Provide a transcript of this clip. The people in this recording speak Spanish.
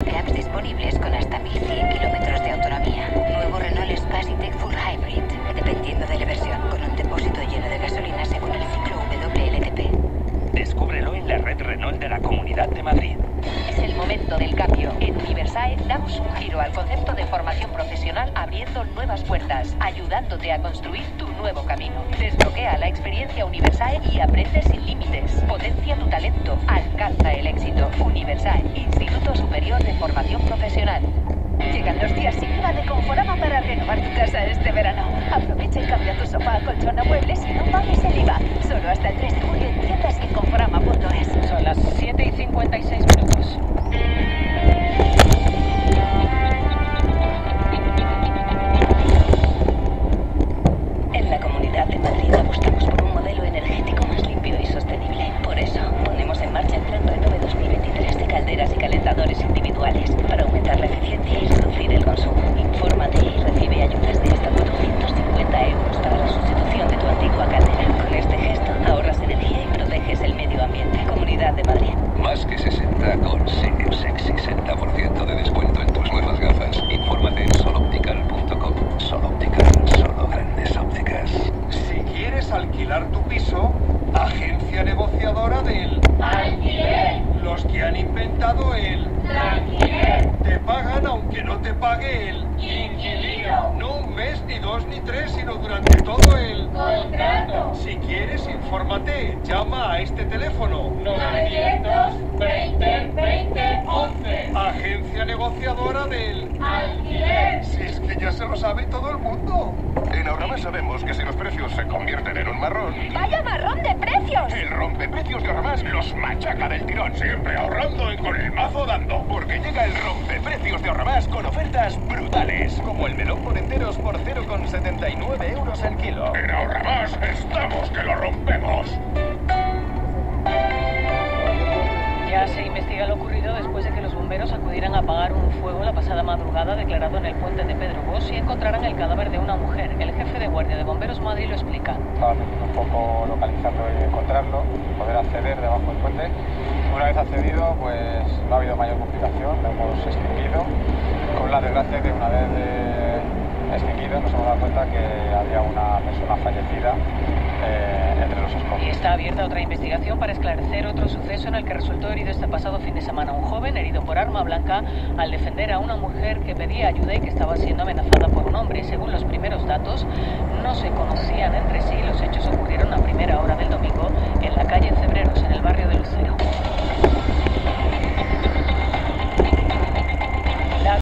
de apps disponibles con hasta 1100 kilómetros de autonomía. Nuevo Renault Spacitec Full Hybrid, dependiendo de la versión, con un depósito lleno de gasolina según el ciclo WLTP. Descúbrelo en la red Renault de la Comunidad de Madrid. Es el momento del cambio. En Universae damos un giro al concepto de formación profesional, abriendo nuevas puertas, ayudándote a construir tu nuevo camino. Desbloquea la experiencia Universae y aprende sin límites. Potencia tu talento, alcanza el éxito. Universae, Instituto Superior de Formación Profesional. Llegan los días sin IVA de Conforama para renovar tu casa este verano. Aprovecha y cambia tu sofá, colchón a muebles y no pagues el IVA. Solo hasta el 3 de julio en tiendas y en conforama.es. Son las 7:56. En la Comunidad de Madrid apostamos por un modelo energético más limpio y sostenible. Por eso, ponemos en marcha el Plan Renove 2023 de calderas y calentadores individuales para aumentar la eficiencia y reducir el consumo. Infórmate y recibe ayudas de hasta 450 euros para la sustitución de tu antigua caldera. Con este gesto ahorras energía y proteges el medio ambiente. Comunidad de Madrid. Más que 60 consigue un sexy 60% de descuento en tus nuevas gafas. Infórmate en soloptical.com. Soloptical, solo grandes ópticas. Si quieres alquilar tu piso, agencia negociadora del alquiler. Los que han inventado el alquiler. Te pagan aunque no te pague el inquilino. No un mes, ni dos, ni tres, sino durante todo el contrato. Si quieres, infórmate. Llama a este teléfono. 920 20 11. Agencia negociadora del alquiler. Si es que ya se lo sabe todo el mundo. En Ahorramás sabemos que si los precios se convierten en un marrón... ¡Vaya marrón de precios! El rompeprecios de Ahorramás los machaca del tirón. Siempre ahorrando y con el mazo dando. Porque llega el rompeprecios de Ahorramás con ofertas brutales. Como el melón por enteros por 0,79 euros el kilo. En Ahorramás estamos que lo rompemos. Ya se investiga lo ocurrido después de que los bomberos acudieran a apagar un fuego la pasada madrugada declarado en el puente de Pedro Bosch y encontraran el cadáver de una mujer. El jefe de guardia de Bomberos Madrid lo explica. Estaba metiendo un poco localizarlo y encontrarlo, poder acceder debajo del puente. Una vez accedido, pues no ha habido mayor complicación, lo hemos extinguido. Con la desgracia que una vez extinguido nos hemos dado cuenta que había una persona fallecida entre los escombros. Y está abierta otra investigación para esclarecer otro suceso en el que resultó herido este pasado fin de semana un joven herido por arma blanca al defender a una mujer que pedía ayuda y que estaba siendo amenazada por un hombre. Según los primeros datos, no se conocían entre sí. Los hechos ocurrieron a primera hora del domingo en la calle Cebreros, en el barrio de Lucero.